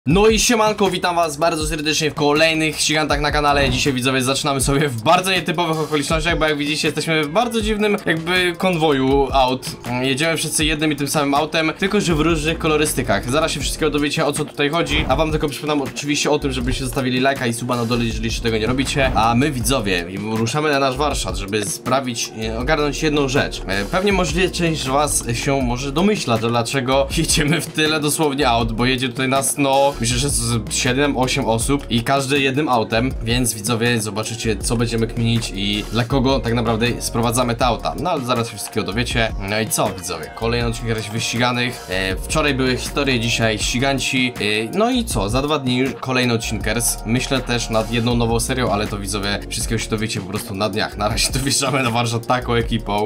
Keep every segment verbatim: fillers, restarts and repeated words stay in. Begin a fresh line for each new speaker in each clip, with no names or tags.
No i siemanko, witam was bardzo serdecznie w kolejnych ścigantach na kanale. Dzisiaj widzowie zaczynamy sobie w bardzo nietypowych okolicznościach, bo jak widzicie jesteśmy w bardzo dziwnym jakby konwoju aut. Jedziemy wszyscy jednym i tym samym autem, tylko że w różnych kolorystykach. Zaraz się wszystkiego dowiecie, o co tutaj chodzi, a wam tylko przypominam oczywiście o tym, żebyście zostawili lajka i suba na dole, jeżeli jeszcze tego nie robicie. A my widzowie ruszamy na nasz warsztat, żeby sprawić, ogarnąć jedną rzecz. Pewnie możliwie część z was się może domyśla, dlaczego jedziemy w tyle dosłownie aut, bo jedzie tutaj nas no myślę, że z siedem osiem osób i każdy jednym autem, więc widzowie zobaczycie, co będziemy kminić i dla kogo tak naprawdę sprowadzamy te auta. No ale zaraz się wszystkiego dowiecie. No i co widzowie, kolejny odcinek jakichś wyściganych. e, Wczoraj były historie, dzisiaj ściganci. e, No i co, za dwa dni kolejny odcinkers. Myślę też nad jedną nową serią, ale to widzowie wszystkiego się dowiecie po prostu na dniach. Na razie to wjeżdżamy na warsztat taką ekipą.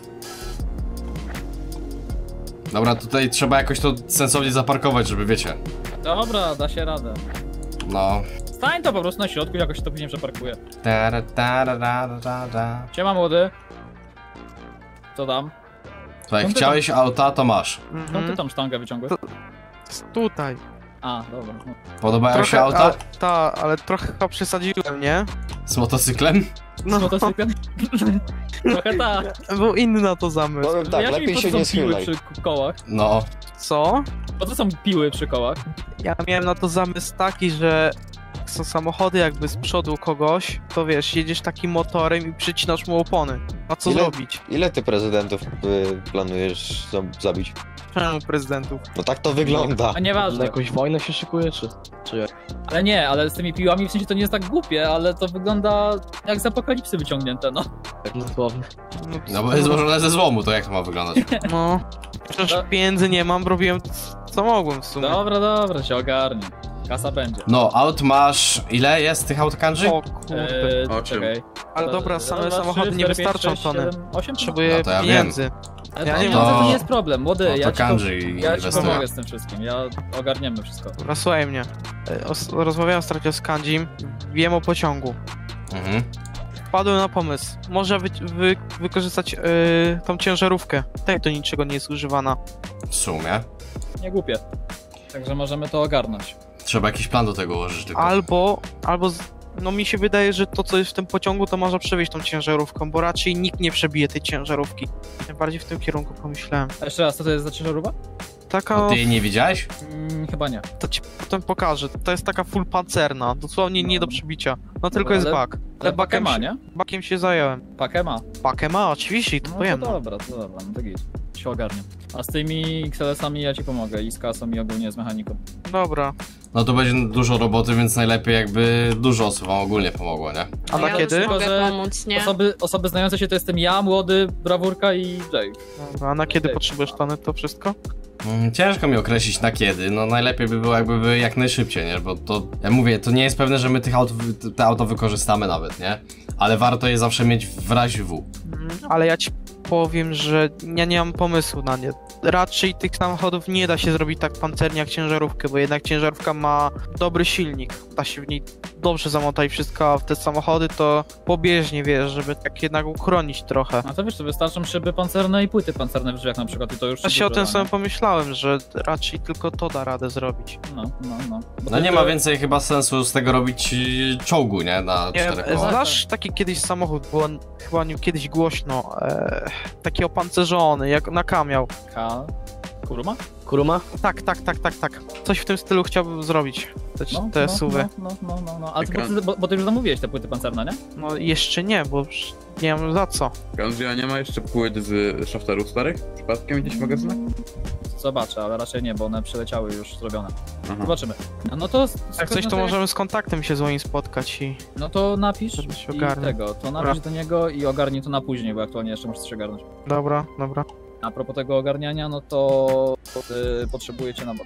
Dobra, tutaj trzeba jakoś to sensownie zaparkować, żeby wiecie.
Dobra, da się radę.
No.
Stań to po prostu na środku, jakoś się to później przeparkuje.
Ta, ta, ra, ra, ra, ra.
Siema młody. Co tam?
Słuchaj,
Skąd ty
chciałeś
tam?
auta, to masz.
Skąd ty tam sztangę wyciągłeś?
Tutaj.
A, dobra. No.
Podobają
Trochę,
się auta?
a, ta, ale trochę chyba przesadziłem, nie?
Z motocyklem?
No,
Z motocyklem? Trochę tak.
był inny na to zamysł.
Powiem tak,
Wyjaśnij mi,
lepiej
po
się
co
nie
są piły
schylaj.
przy kołach?
No.
Co?
Po co są piły przy kołach?
Ja miałem na to zamysł taki, że jak są samochody jakby z przodu kogoś, to wiesz, jedziesz takim motorem i przycinasz mu opony. A co
Ile?
zrobić?
Ile ty prezydentów y, planujesz za- zabić?
Czemu prezydentów?
No tak to wygląda.
A nieważne.
Na jakąś wojnę się szykuje, czy, czy jak?
Ale nie, ale z tymi piłami w sensie to nie jest tak głupie, ale to wygląda jak z apokalipsy wyciągnięte, no.
Tak dosłownie.
No bo jest złożone ze złomu, to jak to ma wyglądać?
No, przecież
No.
pieniędzy nie mam, robiłem co mogłem w sumie.
Dobra, dobra, się ogarnie. Kasa będzie.
No, aut masz... Ile jest tych aut, Kanji?
O kurde.
Eee,
Osiem.
czekaj.
Ale dobra,
Raz,
same
dwa,
samochody
trzy,
nie
cztery,
wystarczą
pięć, sześć,
tony.
siedem, osiem?
Potrzebuję
No to ja
pieniędzy.
Ale
Ja
to,
nie
nie,
mam.
to
No.
nie jest problem, młody,
No to
ja ci,
Kanji
ja ci
inwestuje.
pomogę z tym wszystkim, ja ogarniemy wszystko.
Dobra, słuchaj mnie. E, os- Rozmawiałem ostatnio z Kandzim, wiem o pociągu.
Mhm.
Wpadłem na pomysł. Może wy, wy, wykorzystać yy, tą ciężarówkę. Tej do niczego nie jest używana.
W sumie.
Nie głupie. Także możemy to ogarnąć.
Trzeba jakiś plan do tego ułożyć tylko.
Albo, albo z, no mi się wydaje, że to co jest w tym pociągu to można przewieźć tą ciężarówką, bo raczej nikt nie przebije tej ciężarówki. Ja bardziej w tym kierunku pomyślałem.
A jeszcze raz, co to jest za ciężarówka?
Taka,
No ty jej nie widziałeś?
Mm, chyba nie.
to ci potem pokażę. To jest taka full pancerna, dosłownie nie do przebicia. No tylko jest
ale-
bak.
Ale pakę
bakiem
ma,
się-
nie?
Bakiem się zająłem.
Pakę ma.
Pakę ma, oczywiście, to
No to
powiem.
dobra, to dobra, no to git. Się ogarnię. A z tymi X L S-ami ja ci pomogę i z kasą i ogólnie z mechaniką.
Dobra.
No to będzie dużo roboty, więc najlepiej jakby dużo osób wam ogólnie pomogło, nie?
A na
ja
kiedy?
Już mogę
Tylko, że
pomóc, nie?
Osoby, osoby znające się to jestem ja, młody, brawurka i Jake.
Dobra, a na kiedy
Okej.
potrzebujesz tony to wszystko?
Mm, Ciężko mi określić na kiedy, no najlepiej by było jakby by jak najszybciej, nie? Bo to, ja mówię, to nie jest pewne, że my tych aut, wy- te auto wykorzystamy nawet, nie? Ale warto je zawsze mieć w razie W.
Mm, Ale ja ci powiem, że ja nie mam pomysłu na nie. Raczej tych samochodów nie da się zrobić tak pancernie jak ciężarówkę, bo jednak ciężarówka ma dobry silnik. Da się w niej dobrze zamontać wszystko, a w te samochody to pobieżnie, wiesz, żeby tak jednak uchronić trochę.
A to wiesz, to wystarczą szyby pancerne i płyty pancerne w drzwiach na przykład i to już...
Ja się o tym
dużo,
samym
nie?
pomyślałem, że raczej tylko to da radę zrobić.
No, no, no. Bo
No
to
nie
to-
ma więcej chyba sensu z tego robić yy, czołgu, nie? Na
Nie,
cztery
e,
koła.
znasz taki kiedyś samochód, było chyba o nim kiedyś głośno, e, taki opancerzony, jak na kamiał.
K... Kuruma?
Kuruma?
Tak, tak, tak, tak, tak. Coś w tym stylu chciałbym zrobić. Te, te
no,
suwy.
no, no, no, no, no. A ty, bo,
Ekran.
ty, bo, bo ty już zamówiłeś te płyty pancerne, nie?
No jeszcze nie, bo już nie wiem za co.
Kanji, a nie ma jeszcze płyt z shafterów starych? Przypadkiem gdzieś w magazynach?
Zobaczę, ale raczej nie, bo one przyleciały już zrobione.
Aha.
Zobaczymy. A no to...
Jak coś,
no
to
jak-
możemy z kontaktem się z moim spotkać i...
No to napisz
Żeby się
i
ogarnąć.
tego, to napisz do niego i ogarnij to na później, bo aktualnie jeszcze muszę coś ogarnąć.
Dobra, dobra.
A propos tego ogarniania, no to y, potrzebujecie na bok.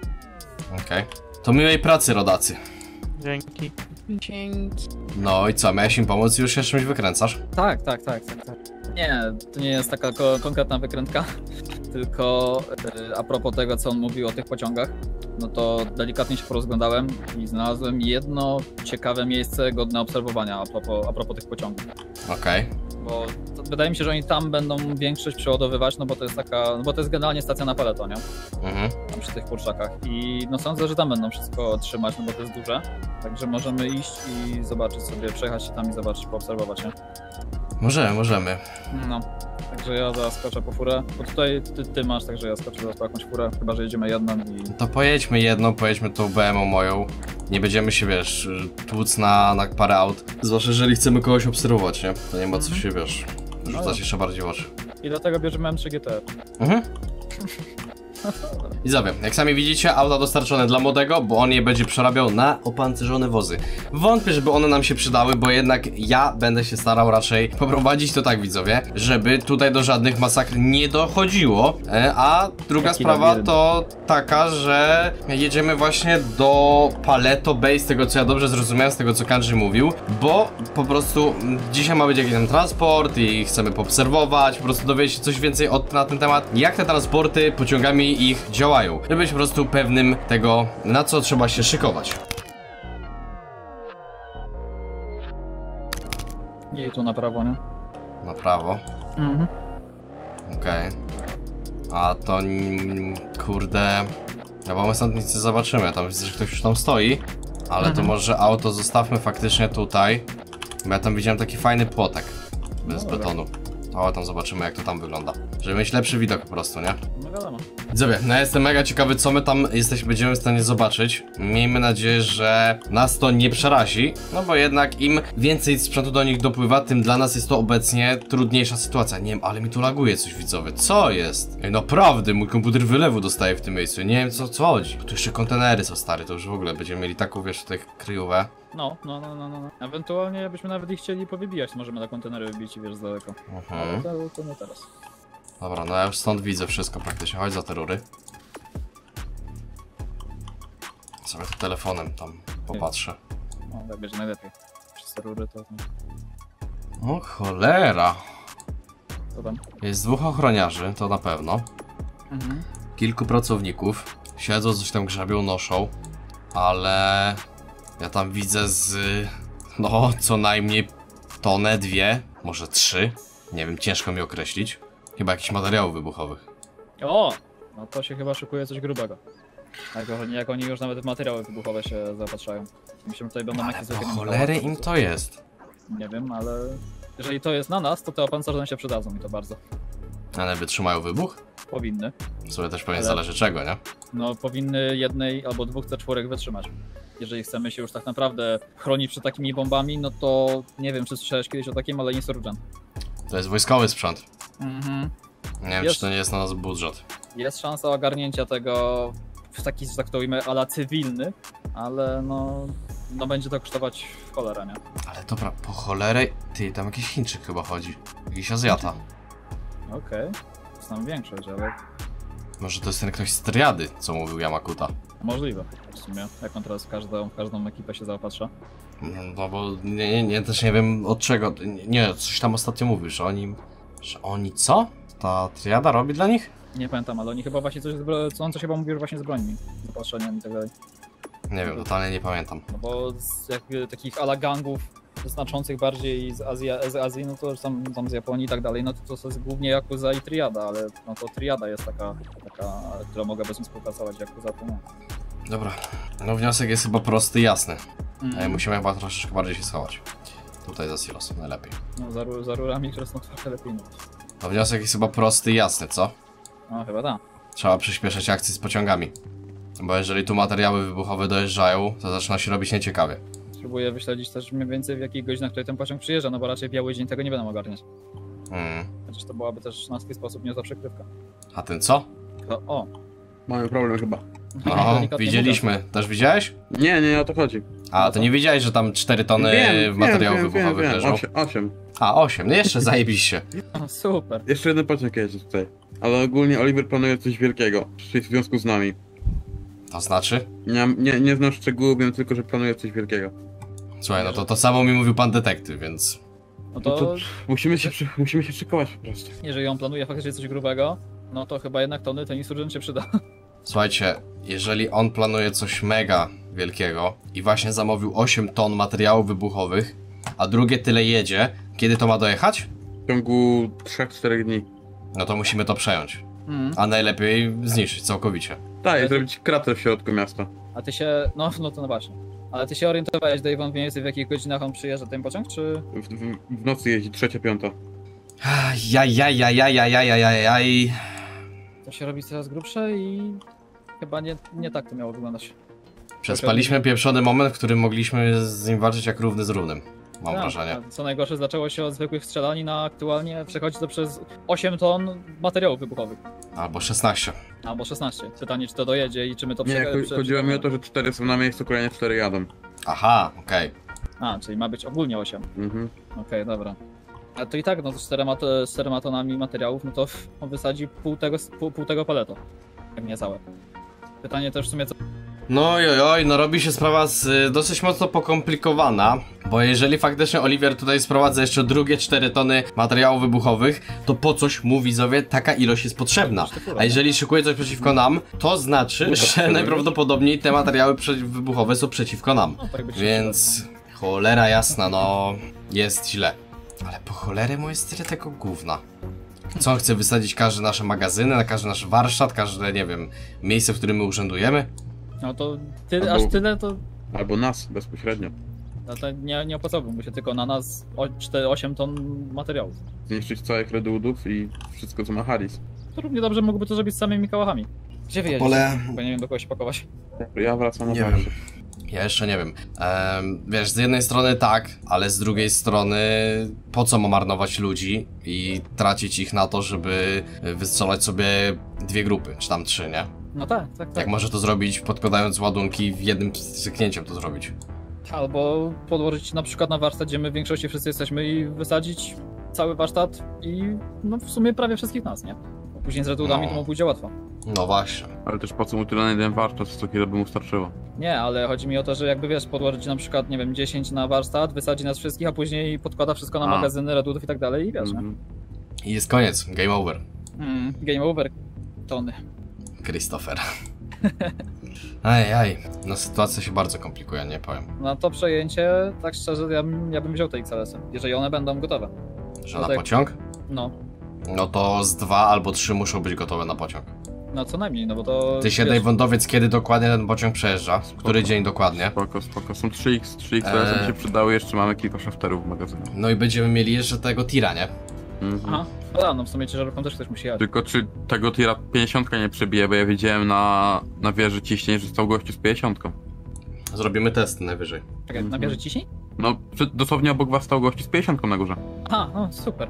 Okej. To miłej pracy, rodacy.
Dzięki.
Dzięki.
No i co, miałeś im pomóc i już się czymś wykręcasz?
Tak, tak, tak, tak, tak. Nie, to nie jest taka ko konkretna wykrętka, tylko y, a propos tego, co on mówił o tych pociągach, no to delikatnie się porozglądałem i znalazłem jedno ciekawe miejsce godne obserwowania a propos, a propos tych pociągów.
Okej.
Bo to, wydaje mi się, że oni tam będą większość przeładowywać, no bo to jest taka, no bo to jest generalnie stacja na paleto, nie?
Mhm.
Tam przy tych kurczakach. I no sądzę, że tam będą wszystko trzymać, no bo to jest duże. Także możemy iść i zobaczyć sobie, przejechać się tam i zobaczyć, poobserwować, nie?
Możemy, możemy.
No. Także ja zaraz skoczę po furę, bo tutaj ty, ty masz, także ja skoczę zaraz po jakąś furę, chyba że jedziemy jedną i...
To pojedźmy jedną, pojedźmy tą B M O moją. Nie będziemy się, wiesz, tłuc na, na parę aut. Zwłaszcza jeżeli chcemy kogoś obserwować, nie? To nie ma co się, wiesz, rzucać jeszcze bardziej w oczy.
I dlatego bierzemy M trzy G T.
Mhm. I zawie, jak sami widzicie, auta dostarczone dla młodego, bo on je będzie przerabiał na opancerzone wozy. Wątpię, żeby one nam się przydały, bo jednak ja będę się starał raczej poprowadzić to tak, widzowie, żeby tutaj do żadnych masakr nie dochodziło. E, a druga
Jaki
sprawa
labirynt.
to taka, że jedziemy właśnie do Paleto Bay, z tego co ja dobrze zrozumiałem, z tego co Kanji mówił, bo po prostu dzisiaj ma być jakiś tam transport i chcemy poobserwować, po prostu dowiedzieć się coś więcej od, na ten temat, jak te transporty pociągami ich działają, żeby być po prostu pewnym tego, na co trzeba się szykować.
I tu na prawo, nie?
Na prawo,
Mhm.
okej. A to mm, kurde, no bo my stąd nic nie zobaczymy, tam widzę, że ktoś już tam stoi, ale to
Mhm.
może auto zostawmy faktycznie tutaj, bo ja tam widziałem taki fajny płotek bez
Dobra.
betonu. O, tam zobaczymy, jak to tam wygląda, żeby mieć lepszy widok po prostu, nie?
No wiadomo.
Widzowie, no ja jestem mega ciekawy, co my tam jesteśmy, będziemy w stanie zobaczyć. Miejmy nadzieję, że nas to nie przerazi, no bo jednak im więcej sprzętu do nich dopływa, tym dla nas jest to obecnie trudniejsza sytuacja. Nie wiem, ale mi tu laguje coś, widzowie, co jest? Ej, naprawdę, mój komputer wylewu dostaje w tym miejscu, nie wiem co, co chodzi. Tu jeszcze kontenery są stare, to już w ogóle będziemy mieli taką, wiesz, tutaj kryjówę.
No, no, no, no, no. no. Ewentualnie jakbyśmy nawet ich chcieli powybijać, to możemy na kontenery wybić i wiesz z daleko. Ale
Mhm.
to, to nie teraz.
Dobra, no ja już stąd widzę wszystko praktycznie, chodź za te rury. Sobie tu telefonem tam popatrzę.
No, tak będzie najlepiej. Przez te rury to...
O cholera.
To tam.
Jest dwóch ochroniarzy, to na pewno.
Mhm.
Kilku pracowników. Siedzą, coś tam grzebią, noszą. Ale ja tam widzę z... no, co najmniej tonę, dwie, może trzy. Nie wiem, ciężko mi określić. Chyba jakichś materiałów wybuchowych.
O! No to się chyba szykuje coś grubego. Jak oni, jak oni już nawet w materiały wybuchowe się zaopatrzają. Myślę, że tutaj będą
Ale
jakieś
po
zwykłe
cholery im to jest.
Nie wiem, ale... Jeżeli to jest na nas, to te opancerze nam się przydadzą i to bardzo.
Ale wytrzymają wybuch?
Powinny.
Sobie też pewnie
Ale-
zależy czego, nie?
No, powinny jednej albo dwóch C cztery wytrzymać. Jeżeli chcemy się już tak naprawdę chronić przed takimi bombami, no to nie wiem, czy słyszałeś kiedyś o takim, ale Insurgent.
To jest wojskowy sprzęt.
Mhm.
Nie wiem,
Jest.
czy to nie jest na nas budżet.
Jest szansa ogarnięcia tego w taki, że tak to ujmę, ala cywilny, ale no, no będzie to kosztować w cholerę, nie?
Ale dobra, po cholerę... Ty, tam jakiś Chińczyk chyba chodzi. Jakiś Azjata.
Okej, okay. Znam większość, ale
Może to jest ten ktoś z triady, co mówił Yamakuta.
możliwe w sumie, jak on teraz w każdą, w każdą ekipę się zaopatrza.
No bo nie, nie, nie, też nie wiem od czego. Nie, nie, coś tam ostatnio mówił, że oni... Że oni co? Ta triada robi dla nich?
Nie pamiętam, ale oni chyba właśnie coś, z bro- co on coś chyba mówił, że właśnie z brońmi, zaopatrzeniem i tak dalej.
Nie wiem, totalnie nie pamiętam.
No bo z jakby takich ala gangów znaczących bardziej z Azji, z Azji, no to tam, tam z Japonii i tak dalej, no to to jest głównie Yakuza i Triada, ale no to Triada jest taka, taka, która mogła bez nim współpracować, Yakuza to nie.
Dobra, no wniosek jest chyba prosty i jasny.
Mm.
E, musimy chyba troszeczkę bardziej się schować. Tutaj za silos, najlepiej.
No za, ru- za rurami, które są trochę lepiej. No,
No wniosek jest chyba prosty i jasny, co?
no chyba tak.
Trzeba przyspieszyć akcję z pociągami. Bo jeżeli tu materiały wybuchowe dojeżdżają, to zaczyna się robić nieciekawie.
Spróbuję wyśledzić też mniej więcej w jakich godzinach tutaj ten pociąg przyjeżdża, no bo raczej biały dzień tego nie będą ogarniać.
Mm.
Chociaż to byłaby też na swój sposób niezła przykrywka.
A ten co?
To, o!
Mamy problem chyba.
No,
Delikatnie
widzieliśmy. Też widziałeś?
Nie, nie, o to chodzi.
A, to nie widziałeś, że tam cztery tony materiałów wybuchowych leżą?
Osiem, osiem.
A, osiem. No jeszcze zajebiście.
mówiąc. Super!
Jeszcze jeden pociąg jedzie tutaj. Ale ogólnie Oliver planuje coś wielkiego. W związku z nami.
To znaczy?
Nie, nie, nie znam szczegółów, wiem tylko, że planuje coś wielkiego.
Słuchaj, no to to samo mi mówił pan detektyw, więc...
No
No
to,
to musimy się, przy- musimy się szykować po prostu.
jeżeli on planuje faktycznie coś grubego, no to chyba jednak tony ten Insurgent się przyda.
Słuchajcie, jeżeli on planuje coś mega wielkiego i właśnie zamówił osiem ton materiałów wybuchowych, a drugie tyle jedzie, kiedy to ma dojechać?
ciągu trzech czterech dni.
No to musimy to przejąć.
Mm.
A najlepiej zniszczyć całkowicie.
Tak, i zrobić krater w środku miasta.
A ty się, no, no to no właśnie. Ale ty się orientowałeś, Dave, mniej więcej w jakich godzinach on przyjeżdża ten pociąg, czy...
W, w, w nocy jeździ trzecia, piąta.
Jaj, jaj, jaj, jaj, jaj, jaj, jaj, jaj.
To się robi coraz grubsze i chyba nie, nie tak to miało wyglądać.
Przespaliśmy pieprzony moment, w którym mogliśmy z nim walczyć jak równy z równym. Mam
Tak,
wrażenie.
a co najgorsze, zaczęło się od zwykłych strzelanin, a aktualnie przechodzi to przez osiem ton materiałów wybuchowych.
Albo szesnaście.
Albo szesnaście. Pytanie, czy to dojedzie i czy my to
Nie,
prze-
cho-
prze-
chodziło mi o to, że cztery są na miejscu, kolejne cztery jadą.
Aha, okej.
A, czyli ma być ogólnie osiem.
Mhm.
Okej, dobra. A to i tak, no to z czterema, to, z czterema tonami materiałów, no to f- on wysadzi pół tego, pół, pół tego paleto. Jak nie całe. Pytanie też w sumie co...
No oj, oj, no robi się sprawa z, y, dosyć mocno pokomplikowana, bo jeżeli faktycznie Oliver tutaj sprowadza jeszcze drugie cztery tony materiałów wybuchowych, to po coś mu, widzowie, taka ilość jest potrzebna. A jeżeli szykuje coś przeciwko nam, to znaczy, że najprawdopodobniej te materiały prze- wybuchowe są przeciwko nam.
No, tak by się
Więc cholera jasna, no jest źle. Ale po cholerę mu jest tyle tego gówna. Co on chce wysadzić każde nasze magazyny, na każdy nasz warsztat, każde, nie wiem, miejsce, w którym my urzędujemy?
No to ty,
Albo-
aż tyle to...
Albo nas bezpośrednio.
No to nie, nie opłacałbym mu się tylko na nas o cztery, osiem ton materiałów.
Zniszczyć całych Redwoodów i wszystko co ma Harris.
To równie dobrze mógłby to zrobić z samymi kałachami. Gdzie wyjedziesz?
Pole-
Bo nie wiem do kogo się pakować.
Ja wracam na
Nie
warsztat.
wiem. Ja jeszcze nie wiem. Ehm, wiesz, z jednej strony tak, ale z drugiej strony po co ma marnować ludzi i tracić ich na to, żeby wystrzelać sobie dwie grupy, czy tam trzy, nie?
No tak, tak, tak.
Jak może to zrobić, podkładając ładunki w jednym syknięciem to zrobić.
Albo podłożyć na przykład na warsztat, gdzie my w większości wszyscy jesteśmy i wysadzić cały warsztat i no w sumie prawie wszystkich nas, nie? Bo później z Redwoodami
No.
to mu pójdzie łatwo.
No właśnie.
Ale też po co mu tyle na jeden warsztat, co chwilę by mu starczyło.
Nie, ale chodzi mi o to, że jakby wiesz, podłożyć na przykład, nie wiem, dziesięć na warsztat, wysadzi nas wszystkich, a później podkłada wszystko na
A.
magazyny Redwoodów i tak dalej i wiesz,
Mhm.
I jest koniec, game over.
nie? Mm, game over. Tony.
Christopher. Ajaj, no sytuacja się bardzo komplikuje, nie powiem.
Na to przejęcie, tak szczerze, ja, bym- ja bym wziął te X L S-y, jeżeli one będą gotowe.
Że
No
na
tak.
pociąg?
No,
No to z dwa albo trzy muszą być gotowe na pociąg.
no co najmniej, no bo to...
Ty się
wiesz,
daj wądowiec, kiedy dokładnie ten pociąg przejeżdża? W który dzień dokładnie?
Spoko, spoko. Są trzy X, trzy X
Eee.
eee. się przydały, jeszcze mamy kilka shafterów w magazynie.
No i będziemy mieli jeszcze tego tira, nie?
Mhm.
Aha, no, da, no w sumie ciężarówką też ktoś musi jechać.
Tylko czy tego tira pięćdziesiąt nie przebije, bo ja widziałem na, na wieży ciśnień, że stał gościu z pięćdziesiąt.
Zrobimy test najwyżej.
Czekaj,
Mhm.
na bierze ciśnień?
No, przy, dosłownie obok was stał gościu z pięćdziesiąt na górze.
Aha, no super.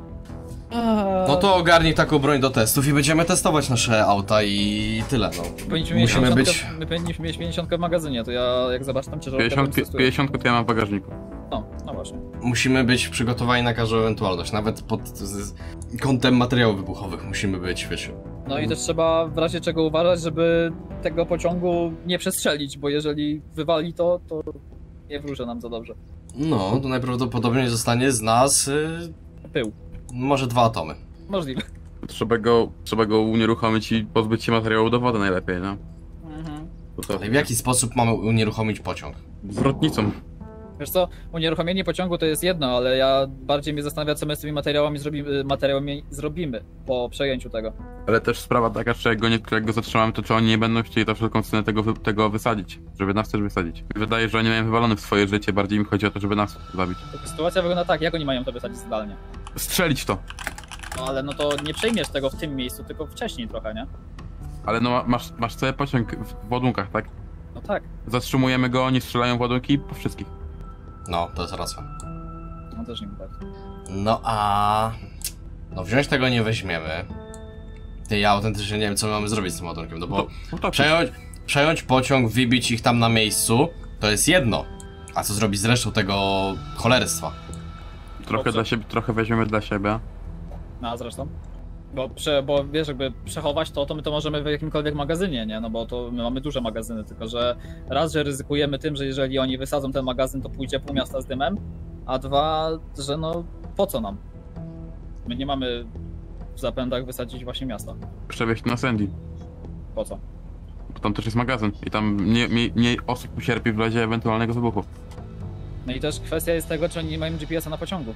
No to ogarnij taką broń do testów i będziemy testować nasze auta i tyle, no.
Powinniśmy mieć
Musimy
pięćdziesiątkę,
być...
my powinniśmy mieć pięćdziesiąt w magazynie, to ja jak zobaczę tam ciężarówkę, to
pięćdziesiąt,
testuję.
pięćdziesiąt to ja mam w bagażniku.
No, no właśnie.
Musimy być przygotowani na każdą ewentualność, nawet pod z, kątem materiałów wybuchowych musimy być, wiecie.
No i też trzeba w razie czego uważać, żeby tego pociągu nie przestrzelić, bo jeżeli wywali to, to nie wróży nam za dobrze.
No, to najprawdopodobniej zostanie z nas y,
Pył.
może dwa atomy.
Możliwe.
Trzeba go, trzeba go unieruchomić i pozbyć się materiału do wody najlepiej, no.
Mhm.
To to.
Ale w jaki sposób mamy unieruchomić pociąg?
Zwrotnicą.
Wiesz co, unieruchomienie pociągu to jest jedno, ale ja bardziej mnie zastanawia, co my z tymi materiałami zrobimy, materiałami zrobimy po przejęciu tego.
Ale też sprawa taka, że jak go, nie, jak go zatrzymamy, to czy oni nie będą chcieli za wszelką cenę tego, wy- tego wysadzić, żeby nas też wysadzić. Wydaje, że oni mają wywalone w swoje życie, bardziej mi chodzi o to, żeby nas zabić.
Tylko sytuacja wygląda tak, jak oni mają to wysadzić zdalnie.
Strzelić w to!
No ale no to nie przejmiesz tego w tym miejscu, tylko wcześniej trochę, nie?
Ale no masz, masz cały pociąg w w ładunkach, tak?
No tak,
Zatrzymujemy go, oni strzelają w ładunki po wszystkich.
No, to jest racja.
no też nie tak.
No a... No wziąć tego nie weźmiemy. Ty, ja autentycznie nie wiem, co my mamy zrobić z tym ładunkiem, no bo...
No, no tak.
Przejąć, przejąć pociąg, wybić ich tam na miejscu, to jest jedno. A co zrobić z resztą tego cholerstwa?
Trochę dla siebie, trochę weźmiemy dla siebie.
No a zresztą? Bo, prze, bo wiesz, jakby przechować to, to my to możemy w jakimkolwiek magazynie, nie? No bo to my mamy duże magazyny, tylko że raz, że ryzykujemy tym, że jeżeli oni wysadzą ten magazyn, to pójdzie pół miasta z dymem, a dwa, że no po co nam? My nie mamy w zapędach wysadzić właśnie miasta.
Przewieźć na Sandy,
Po co?
bo tam też jest magazyn i tam mniej, mniej, mniej osób ucierpi w razie ewentualnego wybuchu.
No i też kwestia jest tego, czy oni nie mają G P S-a na pociągu.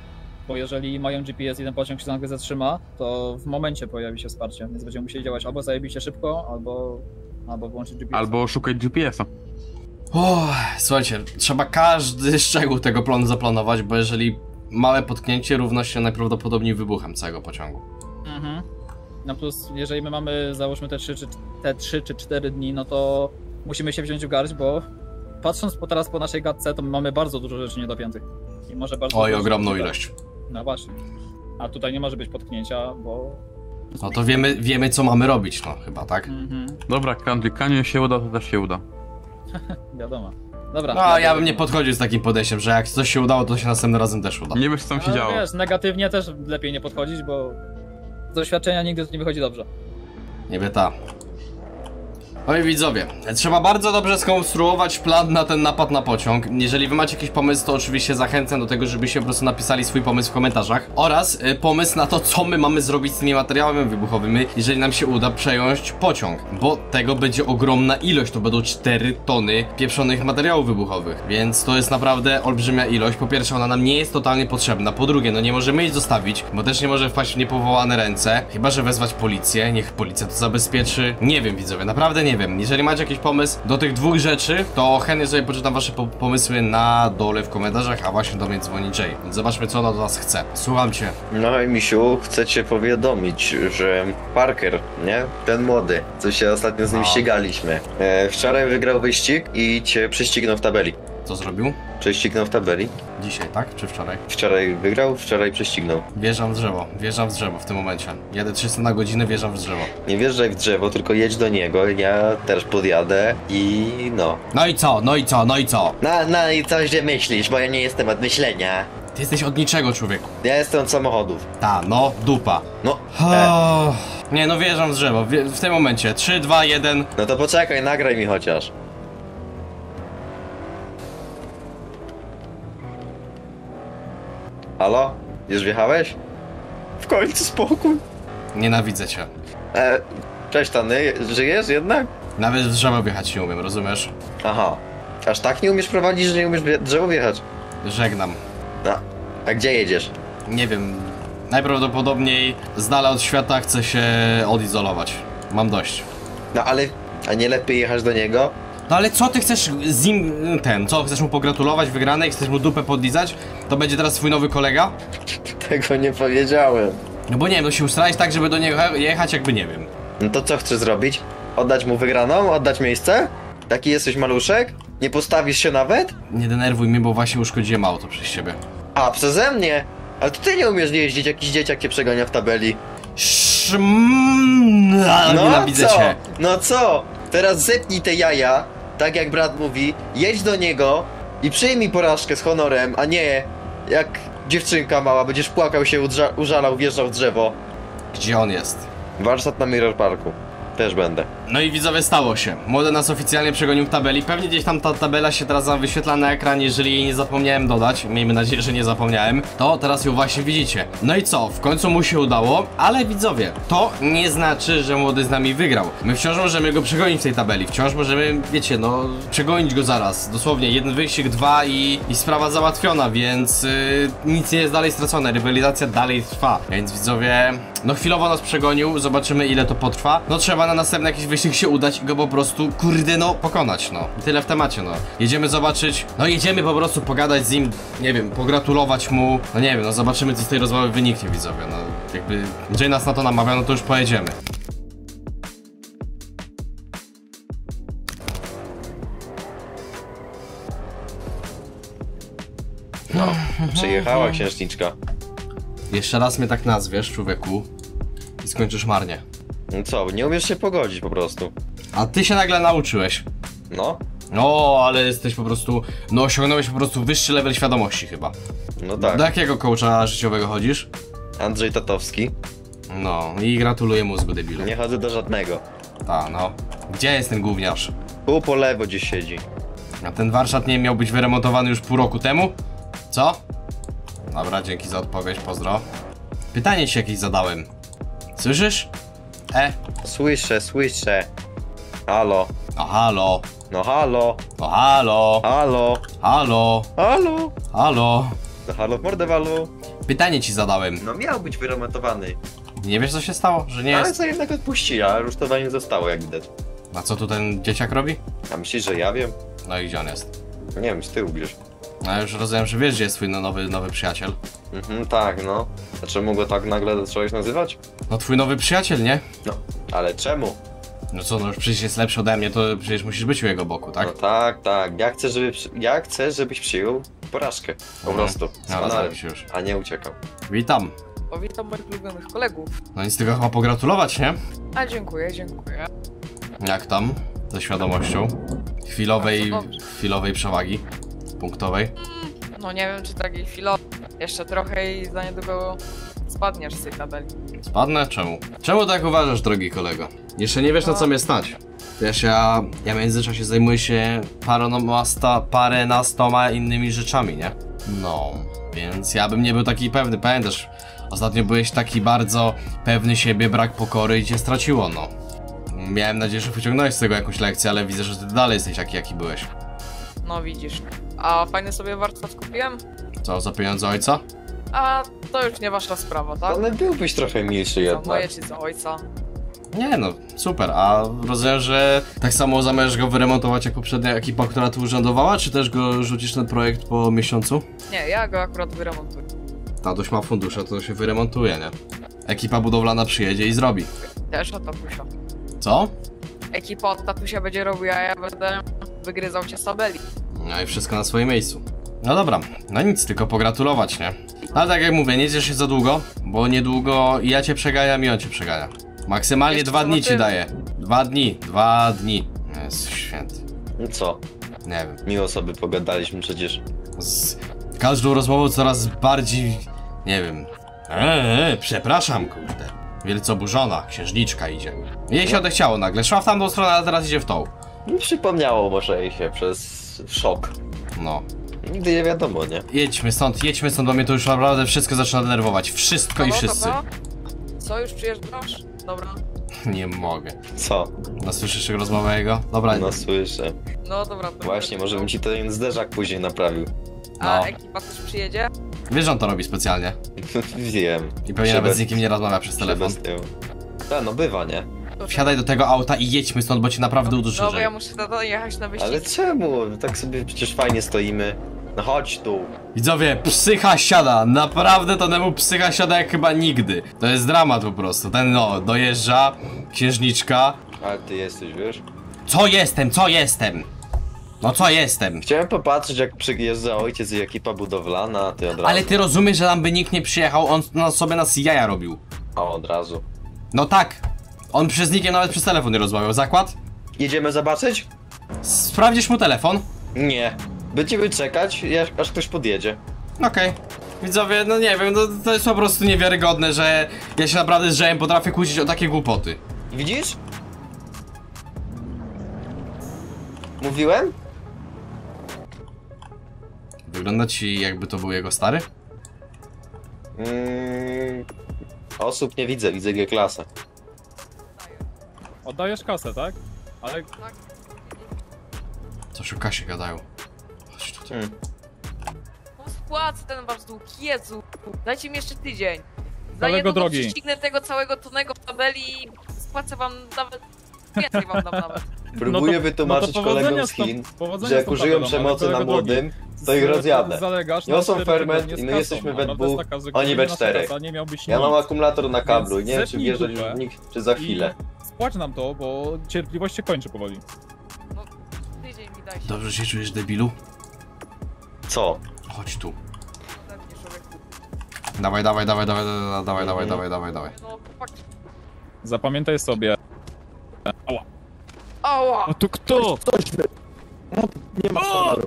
Bo jeżeli mają G P S i ten pociąg się nagle zatrzyma, to w momencie pojawi się wsparcie, więc będziemy musieli działać albo zajebiście szybko, albo, albo włączyć G P S.
Albo szukać G P S-a.
Uff, słuchajcie, trzeba każdy szczegół tego planu zaplanować, bo jeżeli małe potknięcie równa się najprawdopodobniej wybuchem całego pociągu.
Mhm. No plus, jeżeli my mamy, załóżmy te trzy czy, te trzy czy cztery dni, no to musimy się wziąć w garść, bo patrząc po teraz po naszej gadce, to mamy bardzo dużo rzeczy niedopiętych. I może bardzo
Oj,
dużo
ogromną
rzeczy-
ilość.
No właśnie. A tutaj nie może być potknięcia, bo...
No to wiemy, wiemy co mamy robić, no chyba, tak?
Mhm,
Dobra, Kandry, Kaniu się uda, to też się uda.
wiadomo. Dobra.
No, ja bym nie podchodził z takim podejściem, że jak coś się udało, to się następnym razem też uda.
Nie wiesz, co tam się
Ale
działo.
wiesz, negatywnie też lepiej nie podchodzić, bo z doświadczenia nigdy to nie wychodzi dobrze.
Niby ta. Oj widzowie, trzeba bardzo dobrze skonstruować plan na ten napad na pociąg. Jeżeli wy macie jakiś pomysł, to oczywiście zachęcam do tego, żebyście po prostu napisali swój pomysł w komentarzach. Oraz y, pomysł na to, co my mamy zrobić z tymi materiałami wybuchowymi, jeżeli nam się uda przejąć pociąg. Bo tego będzie ogromna ilość, to będą cztery tony pieprzonych materiałów wybuchowych. Więc to jest naprawdę olbrzymia ilość. Po pierwsze, ona nam nie jest totalnie potrzebna. Po drugie, no nie możemy jej zostawić, bo też nie może wpaść w niepowołane ręce. Chyba że wezwać policję, niech policja to zabezpieczy. Nie wiem widzowie, naprawdę nie Nie wiem, jeżeli macie jakiś pomysł do tych dwóch rzeczy, to chętnie sobie poczytam wasze po pomysły na dole w komentarzach, a właśnie do mnie dzwoni Jay. Więc zobaczmy, co ona do nas chce. Słucham cię.
No i misiu, chcę cię powiadomić, że Parker, nie? Ten młody, co się ostatnio z nim
No.
ścigaliśmy. E, wczoraj wygrał wyścig i cię prześcignął w tabeli.
Co zrobił?
Prześcignął w tabeli.
Dzisiaj, tak? Czy wczoraj?
Wczoraj wygrał, wczoraj prześcignął.
Wjeżdżam w drzewo, wjeżdżam w drzewo w tym momencie. Jadę trzysta na godzinę, wjeżdżam w drzewo.
Nie wjeżdżaj w drzewo, tylko jedź do niego, ja też podjadę i no.
No i co? No i co? No i co?
No, no i coś, że myślisz, bo ja nie jestem od myślenia.
Ty jesteś od niczego, człowieku.
Ja jestem od samochodów.
Ta, no, dupa.
No, e,
Oh. Nie, no wjeżdżam w drzewo, wje w tym momencie. trzy, dwa, jeden.
no to poczekaj, nagraj mi chociaż. Halo? Już wjechałeś? W końcu spokój.
Nienawidzę cię.
E, cześć Tany, żyjesz jednak?
Nawet w drzewo wjechać nie umiem, rozumiesz?
Aha. Aż tak nie umiesz prowadzić, że nie umiesz wje- drzewo wjechać?
Żegnam.
No. A gdzie jedziesz?
Nie wiem, najprawdopodobniej z dala od świata chcę się odizolować. Mam dość.
No ale... A nie lepiej jechać do niego?
No ale co ty chcesz z nim, ten, co? Chcesz mu pogratulować wygranej? Chcesz mu dupę podlizać? To będzie teraz twój nowy kolega?
Tego nie powiedziałem.
No bo nie wiem, no się ustalać tak, żeby do niego jechać jakby nie wiem.
No to co chcesz zrobić? Oddać mu wygraną? Oddać miejsce? Taki jesteś maluszek? Nie postawisz się nawet?
Nie denerwuj mnie, bo właśnie uszkodziłem auto przez ciebie.
A, przeze mnie? Ale to ty nie umiesz jeździć, jakiś dzieciak cię przegania w tabeli.
Szmmm,
No
nienawidzę
co?
cię.
No co? Teraz zepnij te jaja, tak jak brat mówi, jedź do niego i przyjmij porażkę z honorem, a nie jak dziewczynka mała, będziesz płakał się, udrza- użalał, wjeżdżał w drzewo.
Gdzie on jest?
Warsztat na Mirror Parku. Też będę.
No i widzowie, stało się. Młody nas oficjalnie przegonił w tabeli. Pewnie gdzieś tam ta tabela się teraz nam wyświetla na ekranie, jeżeli jej nie zapomniałem dodać. Miejmy nadzieję, że nie zapomniałem. To teraz ją właśnie widzicie. No i co? W końcu mu się udało, ale widzowie, to nie znaczy, że młody z nami wygrał. My wciąż możemy go przegonić w tej tabeli. Wciąż możemy, wiecie, no, przegonić go zaraz. Dosłownie, jeden wyścig, dwa i, i sprawa załatwiona, więc yy, nic nie jest dalej stracone. Rywalizacja dalej trwa. Więc widzowie, no chwilowo nas przegonił. Zobaczymy, ile to potrwa. No trzeba na następny jakiś wyścig się udać i go po prostu, kurde no, pokonać, no. Tyle w temacie, no. Jedziemy zobaczyć, no jedziemy po prostu pogadać z nim, nie wiem, pogratulować mu, no nie wiem, no zobaczymy, co z tej rozmowy wyniknie, widzowie, no. Jakby Jay nas na to namawia, no to już pojedziemy.
No, przyjechała księżniczka.
Jeszcze raz mnie tak nazwiesz, człowieku, i skończysz marnie.
No co, nie umiesz się pogodzić po prostu.
A ty się nagle nauczyłeś.
No,
No, ale jesteś po prostu, no osiągnąłeś po prostu wyższy level świadomości chyba.
no tak.
Do jakiego coacha życiowego chodzisz?
Andrzej Tatowski.
No, i gratuluję mózgu, debilu.
Nie chodzę do żadnego.
Ta, no. Gdzie jest ten gówniarz?
Tu po lewo gdzieś siedzi.
A ten warsztat nie miał być wyremontowany już pół roku temu? Co? Dobra, dzięki za odpowiedź, pozdro. Pytanie ci jakieś zadałem. Słyszysz? E?
Słyszę, słyszę. Halo.
No halo.
No halo.
No halo.
Halo.
Halo.
Halo.
Halo.
No halo w mordę walu.
Pytanie ci zadałem.
No miał być wyremontowany.
Nie wiesz co się stało? Że nie
Ale
jest?
co jednak odpuścili, a rusztowanie zostało jak widać.
A co tu ten dzieciak robi?
A myślisz, że ja wiem?
No i gdzie on jest?
Nie wiem, z tyłu gdzieś.
No już rozumiem, że wiesz, gdzie jest twój no, nowy, nowy przyjaciel.
Mhm, tak, no. A czemu go tak nagle zacząłeś nazywać?
No twój nowy przyjaciel, nie?
No, ale czemu?
No co, no już przecież jest lepszy ode mnie, to przecież musisz być u jego boku, tak?
No tak, tak. Ja chcę, żeby, przy- ja chcę, żebyś przyjął porażkę. Po
Mhm.
prostu. Z
No,
honorem,
rozumiem się już.
a nie uciekał.
Witam.
O, witam moich ulubionych kolegów.
No nic, tylko chyba pogratulować, nie?
A dziękuję, dziękuję.
Jak tam? Ze świadomością? Chwilowej,
Bardzo dobrze.
chwilowej przewagi punktowej.
No nie wiem, czy takiej chwilowej. Jeszcze trochę i za niedługo spadniesz z tej tabeli.
Spadnę? Czemu? Czemu tak uważasz, drogi kolego? Jeszcze nie wiesz, na co mnie stać. Wiesz, ja, ja w międzyczasie zajmuję się paronasta, paręnastoma innymi rzeczami, nie? No, więc ja bym nie był taki pewny, pamiętasz? Ostatnio byłeś taki bardzo pewny siebie, brak pokory i cię straciło, no. Miałem nadzieję, że wyciągnąłeś z tego jakąś lekcję, ale widzę, że ty dalej jesteś taki, jaki byłeś.
No widzisz. A fajny sobie warsztat kupiłem?
Co, za pieniądze ojca?
A to już nie wasza sprawa, tak?
Ale byłbyś trochę milszy
Za
jednak.
moje czy za ojca?
Nie no, super, a rozumiem, że tak samo zamierzasz go wyremontować jak poprzednia ekipa, która tu urzędowała, czy też go rzucisz ten projekt po miesiącu?
Nie, ja go akurat wyremontuję.
Tatuś ma fundusze, to się wyremontuje, nie? Ekipa budowlana przyjedzie i zrobi.
Też od tatusia.
Co?
Ekipa od tatusia będzie robiła, a ja będę wygryzał cię z tabeli.
No i wszystko na swoim miejscu. No dobra, no nic, tylko pogratulować, nie? Ale tak jak mówię, nie ciesz się za długo, bo niedługo ja cię przeganiam i on cię przegania. Maksymalnie
Jeszcze
dwa dni ci
zobaczymy.
daję. Dwa dni, dwa dni. Jezu święty.
No co?
Nie wiem.
Miło sobie pogadaliśmy przecież.
Z każdą rozmową coraz bardziej, nie wiem. Eee, przepraszam, kurde. Wielce oburzona, księżniczka idzie. Jej się odechciało nagle, szła w tamtą stronę, a teraz idzie w tą.
Nie przypomniało może jej się przez szok.
No.
Nigdy nie wiadomo, nie?
Jedźmy stąd, jedźmy stąd, bo mnie to już naprawdę wszystko zaczyna denerwować. Wszystko i
No,
wszyscy.
dobra? Co, już przyjeżdżasz? Dobra.
Nie mogę.
Co?
No słyszysz rozmowę jego? Dobra,
No słyszę.
No dobra. To
Właśnie, może bym ci ten zderzak później naprawił.
A
No.
ekipa też przyjedzie?
wiesz, że on to robi specjalnie.
Wiem.
I pewnie
Się
nawet
bez-
z nikim nie rozmawia przez
się
telefon.
bez tyłu. Tak, no bywa, nie?
To
Wsiadaj do tego auta i jedźmy stąd, bo cię naprawdę uduszę.
No bo ja muszę na to jechać na wyścig.
Ale czemu? Tak sobie przecież fajnie stoimy. No chodź tu.
Widzowie, psycha siada, naprawdę to temu psycha siada jak chyba nigdy. To jest dramat po prostu, ten no, dojeżdża, księżniczka.
Ale ty jesteś, wiesz?
Co jestem, co jestem? No co jestem?
Chciałem popatrzeć, jak przyjeżdża ojciec i ekipa budowlana, a ty od razu.
Ale ty rozumiesz, że tam by nikt nie przyjechał, on no, sobie nas jaja robił.
A od razu.
No tak, on przez nikiem nawet przez telefon nie rozmawiał, zakład?
Jedziemy zobaczyć?
Sprawdzisz mu telefon?
Nie. Będziemy czekać, jak- aż ktoś podjedzie.
Okej. Widzowie, no nie wiem, no, to jest po prostu niewiarygodne, że ja się naprawdę z Żejem potrafię kłócić o takie głupoty.
Widzisz? Mówiłem?
Wygląda ci jakby to był jego stary?
Mm, osób nie widzę, widzę G-klasę.
Oddajesz kasę, tak? Ale
Coś o kasie gadają. Chodź tutaj.
Hmm.
No spłacę ten wasz dług, Jezu. Dajcie mi jeszcze tydzień. Za
Kolego
niedługo
drogi.
prześcignę tego całego tonego w tabeli i spłacę wam nawet... Więcej wam dam nawet.
Próbuję
no to,
wytłumaczyć
no to powodzenia
kolegom z
z tą-
Chin,
powodzenia
że
z
jak
tą
użyją
tabelą,
przemocy
ale
na
kolego
młodym,
drogi,
to ich
z-
rozjadę.
zalegasz
Niosą
na cztery
ferment
tygodnie
i
z
my
kasą.
jesteśmy we
Prawda
dwóch,
jest taka, że
oni we
gdyby nasza
czterech.
kasa nie miałbyś
Ja mam
nic.
akumulator na kablu i nie wiem, czy
Zepnij
wjeżdżać
dupę
w nich, czy za chwilę.
I spłać nam to, bo cierpliwość się kończy powoli.
No, tydzień mi dajcie.
Dobrze się czujesz, debilu?
Co?
Chodź tu.
Pewnie, człowieku.
Dawaj, dawaj, dawaj, dawaj, dawaj, dawaj, dawaj, dawaj, dawaj, dawaj.
No, chłopaki.
Zapamiętaj sobie.
Ała!
A tu kto?
Nie ma honoru.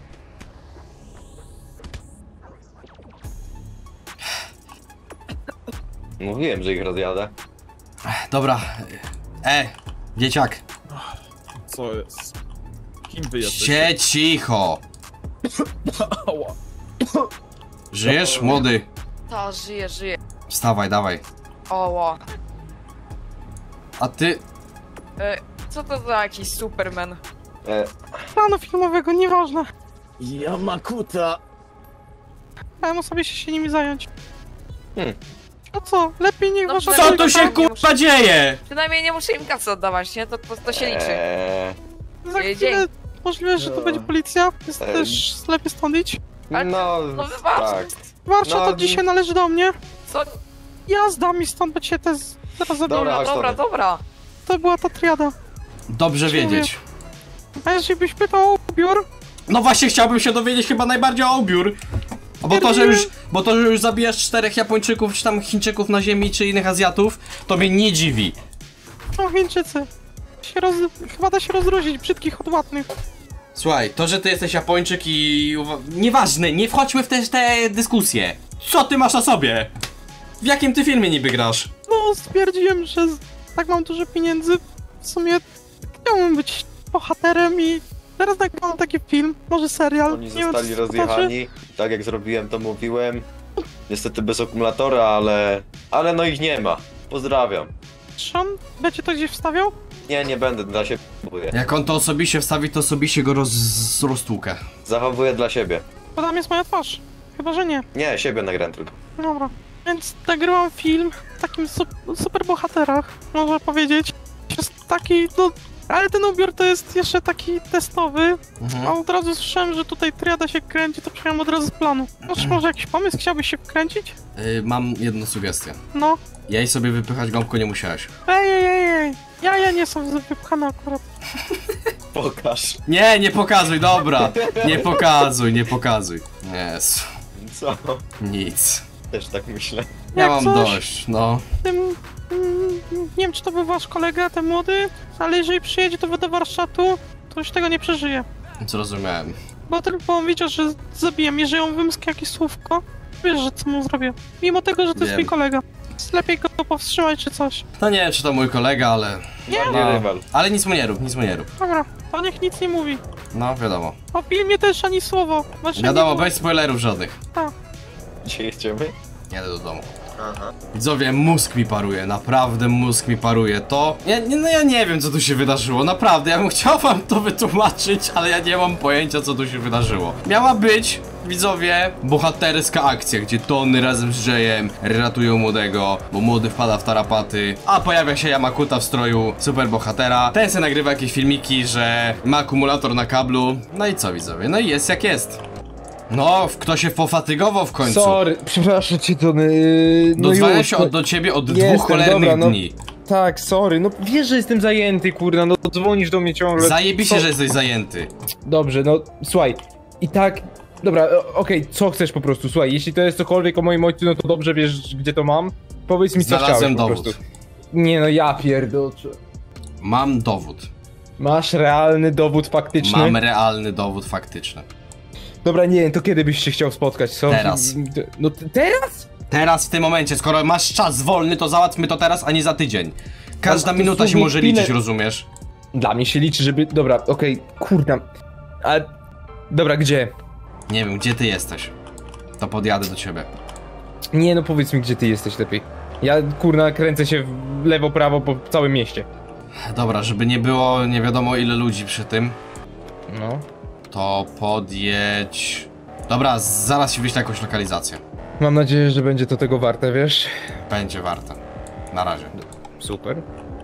Mówiłem, że ich rozjadę.
Dobra. E, dzieciak.
Co jest? Kim wy jesteście?
Sie cicho.
Ała.
Żyjesz, młody?
Ta, żyje, żyje.
Wstawaj, dawaj.
Ała.
A ty...
E, co to za jakiś Superman?
E,
Planu filmowego, nieważne.
Yamakuta!
Chciałem sobie się, się nimi zająć.
Hmm.
A co? Lepiej niech
No
wasza
co
Co
kolega
tu się
tam-
kurwa dzieje?
Przynajmniej nie muszę im kasy oddawać, nie? To, to się liczy.
Eee,
Za
Dzień.
chwilę możliwe, że to
No.
będzie policja, więc
Ej.
też lepiej stąd idź.
Ale-
no,
No wybacz.
tak.
Warsztat
No,
od dzisiaj należy do mnie.
Co?
Jazda mi stąd, bo cię też zaraz zabiorę.
Dobra,
Dobra,
chodź
dobra,
stąd.
dobra.
To była ta triada.
Dobrze wiedzieć.
A jeżeli byś pytał o ubiór,
No właśnie chciałbym się dowiedzieć chyba najbardziej o ubiór. Bo to, że już, bo to, że już zabijasz czterech Japończyków, czy tam Chińczyków na ziemi, czy innych Azjatów, to mnie nie dziwi.
to Chińczycy. Się roz... Chyba da się rozróżnić brzydkich od ładnych.
Słuchaj, to, że ty jesteś Japończyk i... uwa- Nieważne, nie wchodźmy w te, te dyskusje. Co ty masz na sobie? W jakim ty filmie niby grasz?
No, stwierdziłem, że z- tak mam dużo pieniędzy. W sumie chciałbym być bohaterem i teraz nagrywam taki film, może serial.
Oni
nie wiem,
zostali
czy to znaczy.
rozjechani, tak jak zrobiłem to mówiłem. Niestety bez akumulatora, ale... Ale no ich nie ma. Pozdrawiam.
Czy on będzie to gdzieś wstawiał?
Nie, nie będę, dla siebie zachowuję.
Jak on to osobiście wstawi, to osobiście go roz... roztłukę.
Zachowuję dla siebie.
Bo tam jest moja twarz. Chyba, że nie.
Nie, siebie nagrałem tylko.
Dobra. Więc nagrywam film w takim su super bohaterach, można powiedzieć. Jest taki, no... Ale ten ubiór to jest jeszcze taki testowy,
Mhm.
a od razu słyszałem, że tutaj triada się kręci, to przyjąłem od razu z planu. Masz może jakiś pomysł? Chciałbyś się wkręcić?
Y, mam jedną sugestię.
No.
Jej sobie wypychać gąbką nie musiałeś.
Ej, ej, ej, ej. Ja, ja nie są wypchane akurat.
Pokaż.
Nie, nie pokazuj, dobra. Nie pokazuj, nie pokazuj. Jezu,
Co?
nic.
Też tak myślę.
Ja
Jak
mam
coś,
dość, no.
Tym, mm, nie wiem, czy to był wasz kolega, ten młody, ale jeżeli przyjedzie do do warsztatu, to już tego nie przeżyje.
Zrozumiałem.
Bo tylko on wiedział, że zabiję. Jeżeli on wymyśli jakieś słówko, wiesz, że co mu zrobię. Mimo tego, że to jest
Wiem.
mój kolega. Jest lepiej go powstrzymać czy coś.
No nie wiem, czy to mój kolega, ale...
Nie.
Nie
No,
rywal.
ale nic mu nie rób, nic mu nie rób.
Dobra, to niech nic nie mówi.
No, wiadomo.
O filmie też ani słowo. Znaczy,
Wiadomo,
nie było.
bez spoilerów żadnych.
Dzisiaj jedziemy?
Jadę do domu.
Aha.
Widzowie, mózg mi paruje, naprawdę mózg mi paruje. To... Ja, nie, no ja nie wiem, co tu się wydarzyło, naprawdę. Ja bym chciał wam to wytłumaczyć, ale ja nie mam pojęcia, co tu się wydarzyło. Miała być, widzowie, bohaterska akcja, gdzie Tony razem z Jayem ratują młodego, bo młody wpada w tarapaty, a pojawia się Yamakuta w stroju superbohatera. Ten se nagrywa jakieś filmiki, że ma akumulator na kablu. No i co, widzowie? No i jest jak jest. No, w- kto się pofatygował w końcu?
Sorry, przepraszam cię, Tony. Yy, no
Dozwałem
już,
się
no,
od, do ciebie od
jestem,
dwóch cholernych
dobra, no.
dni.
Tak, sorry, no wiesz, że jestem zajęty, kurna, no dzwonisz do mnie ciągle.
Zajebiście,
Co-
że jesteś zajęty.
Dobrze, no słuchaj, i tak, dobra, o- okej, co chcesz po prostu, słuchaj, jeśli to jest cokolwiek o moim ojcu, no to dobrze wiesz, gdzie to mam. Powiedz mi, co
Znalazłem
chciałeś po
dowód.
prostu. Nie no, ja pierdolę.
Mam dowód.
Masz realny dowód faktyczny?
Mam realny dowód faktyczny.
Dobra, nie, to kiedy byś się chciał spotkać, co?
Teraz.
No t- teraz?
Teraz, w tym momencie, skoro masz czas wolny, to załatwmy to teraz, a nie za tydzień. Każda
to
minuta się
słuchaj,
może
chwilę-
liczyć, rozumiesz?
Dla mnie się liczy, żeby, dobra, okej, kurna, ale, dobra, gdzie?
Nie wiem, gdzie ty jesteś. To podjadę do ciebie.
Nie, no powiedz mi, gdzie ty jesteś lepiej. Ja, kurna, kręcę się w lewo, prawo po całym mieście.
Dobra, żeby nie było nie wiadomo ile ludzi przy tym,
No.
to podjedź... Dobra, zaraz ci wyślę jakąś lokalizację.
Mam nadzieję, że będzie to tego warte, wiesz?
Będzie warte. Na razie.
Super.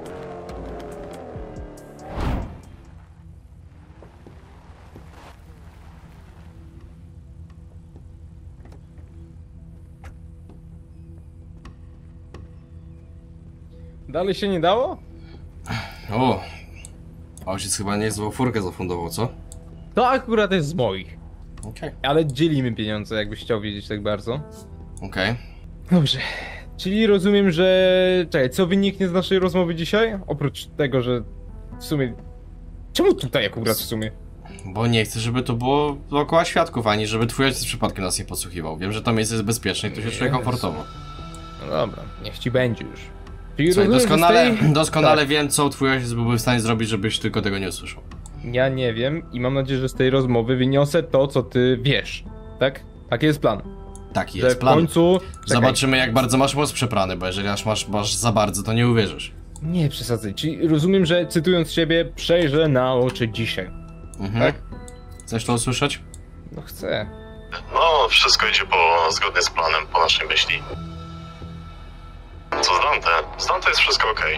Dalej się nie dało?
O! Ojciec chyba niezłą furkę zafundował, co?
To akurat jest z moich.
Okej.
Ale dzielimy pieniądze, jakbyś chciał wiedzieć tak bardzo.
Okej.
Dobrze. Czyli rozumiem, że... Czekaj, co wyniknie z naszej rozmowy dzisiaj? Oprócz tego, że w sumie... Czemu tutaj akurat w sumie?
Bo nie chcę, żeby to było dookoła świadków, ani żeby twój ojciec przypadkiem nas nie podsłuchiwał. Wiem, że to miejsce jest bezpieczne i tu się czuję
Jezu.
komfortowo.
No dobra, niech ci będzie już. Czyli
Słuchaj,
rozumiem, że z
doskonale,
tej-
doskonale
Tak.
wiem, co twój ojciec byłby w stanie zrobić, żebyś tylko tego nie usłyszał.
Ja nie wiem i mam nadzieję, że z tej rozmowy wyniosę to, co ty wiesz. Tak? Taki jest plan.
Taki
Że
jest
w
plan.
końcu... Czekaj.
Zobaczymy, jak bardzo masz mózg przeprany, bo jeżeli aż masz, masz za bardzo, to nie uwierzysz.
Nie przesadzaj. Czyli rozumiem, że cytując siebie, przejrzę na oczy dzisiaj.
Mhm.
Tak?
Chcesz to usłyszeć?
No chcę.
No, No, wszystko idzie po, zgodnie z planem, po naszej myśli. Co z Dante? Z Dante jest wszystko okej.